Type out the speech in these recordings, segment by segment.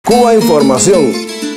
Cuba Información.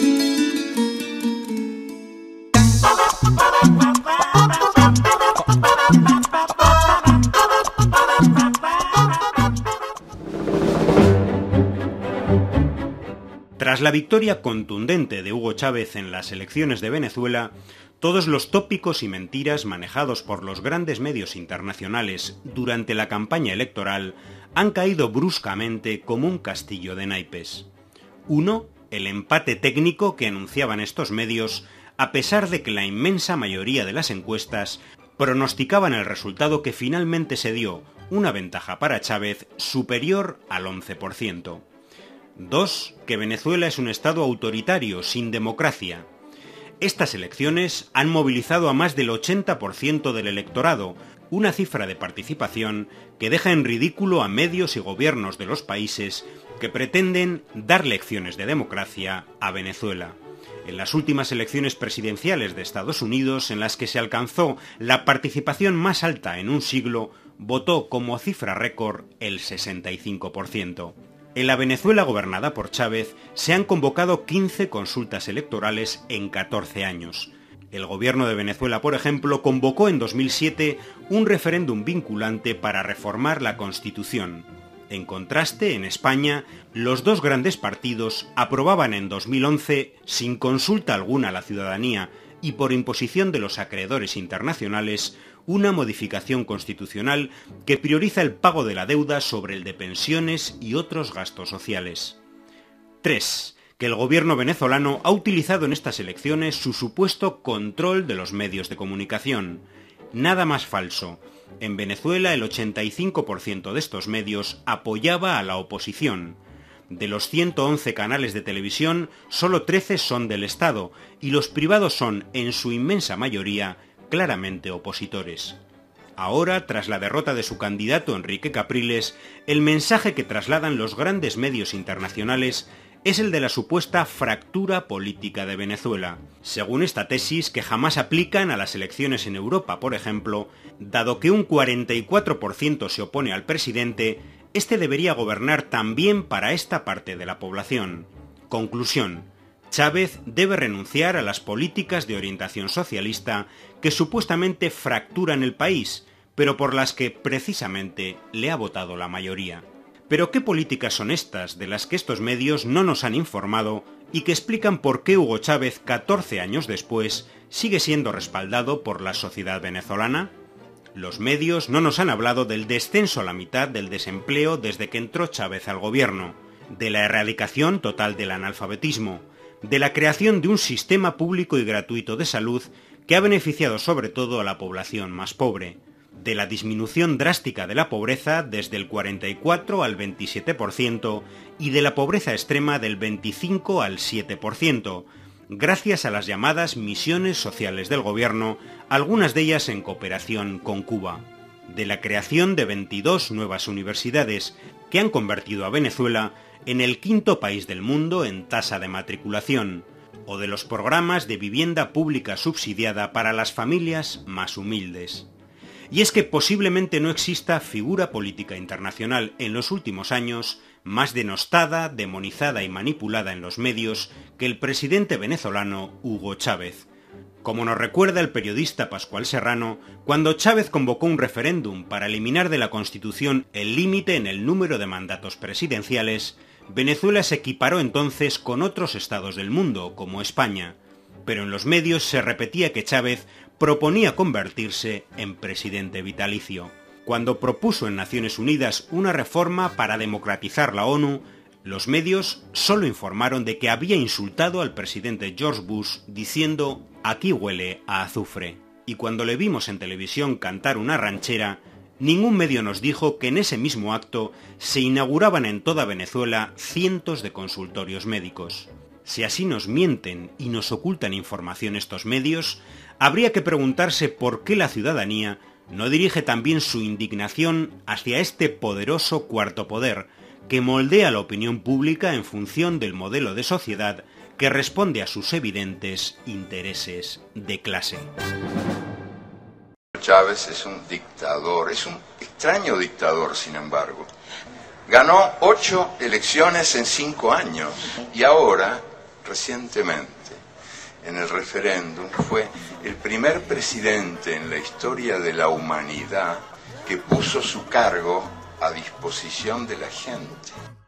Tras la victoria contundente de Hugo Chávez en las elecciones de Venezuela, todos los tópicos y mentiras manejados por los grandes medios internacionales durante la campaña electoral han caído bruscamente como un castillo de naipes. Uno, el empate técnico que anunciaban estos medios, a pesar de que la inmensa mayoría de las encuestas pronosticaban el resultado que finalmente se dio, una ventaja para Chávez superior al 11%. Dos, que Venezuela es un estado autoritario, sin democracia. Estas elecciones han movilizado a más del 80% del electorado, una cifra de participación que deja en ridículo a medios y gobiernos de los países que pretenden dar lecciones de democracia a Venezuela. En las últimas elecciones presidenciales de Estados Unidos, en las que se alcanzó la participación más alta en un siglo, votó como cifra récord el 65%. En la Venezuela gobernada por Chávez se han convocado 15 consultas electorales en 14 años. El gobierno de Venezuela, por ejemplo, convocó en 2007 un referéndum vinculante para reformar la Constitución. En contraste, en España, los dos grandes partidos aprobaban en 2011, sin consulta alguna a la ciudadanía y por imposición de los acreedores internacionales, una modificación constitucional que prioriza el pago de la deuda sobre el de pensiones y otros gastos sociales. 3. Que el gobierno venezolano ha utilizado en estas elecciones su supuesto control de los medios de comunicación. Nada más falso. En Venezuela el 85% de estos medios apoyaba a la oposición. De los 111 canales de televisión, solo 13 son del Estado y los privados son, en su inmensa mayoría, claramente opositores. Ahora, tras la derrota de su candidato Enrique Capriles, el mensaje que trasladan los grandes medios internacionales es el de la supuesta fractura política de Venezuela. Según esta tesis, que jamás aplican a las elecciones en Europa, por ejemplo, dado que un 44% se opone al presidente, este debería gobernar también para esta parte de la población. Conclusión: Chávez debe renunciar a las políticas de orientación socialista que supuestamente fracturan el país, pero por las que precisamente le ha votado la mayoría. Pero ¿qué políticas son estas de las que estos medios no nos han informado y que explican por qué Hugo Chávez, 14 años después, sigue siendo respaldado por la sociedad venezolana? Los medios no nos han hablado del descenso a la mitad del desempleo desde que entró Chávez al gobierno, de la erradicación total del analfabetismo, de la creación de un sistema público y gratuito de salud que ha beneficiado sobre todo a la población más pobre, de la disminución drástica de la pobreza desde el 44 al 27% y de la pobreza extrema del 25 al 7%, gracias a las llamadas misiones sociales del gobierno, algunas de ellas en cooperación con Cuba, de la creación de 22 nuevas universidades que han convertido a Venezuela en el quinto país del mundo en tasa de matriculación, o de los programas de vivienda pública subsidiada para las familias más humildes. Y es que posiblemente no exista figura política internacional en los últimos años más denostada, demonizada y manipulada en los medios que el presidente venezolano Hugo Chávez. Como nos recuerda el periodista Pascual Serrano, cuando Chávez convocó un referéndum para eliminar de la Constitución el límite en el número de mandatos presidenciales, Venezuela se equiparó entonces con otros estados del mundo, como España. Pero en los medios se repetía que Chávez proponía convertirse en presidente vitalicio. Cuando propuso en Naciones Unidas una reforma para democratizar la ONU, los medios solo informaron de que había insultado al presidente George Bush diciendo «aquí huele a azufre». Y cuando le vimos en televisión cantar una ranchera, ningún medio nos dijo que en ese mismo acto se inauguraban en toda Venezuela cientos de consultorios médicos. Si así nos mienten y nos ocultan información estos medios, habría que preguntarse por qué la ciudadanía no dirige también su indignación hacia este poderoso cuarto poder, que moldea la opinión pública en función del modelo de sociedad que responde a sus evidentes intereses de clase. Chávez es un dictador, es un extraño dictador, sin embargo. Ganó 8 elecciones en 5 años y ahora, recientemente, en el referéndum, fue el primer presidente en la historia de la humanidad que puso su cargo a disposición de la gente.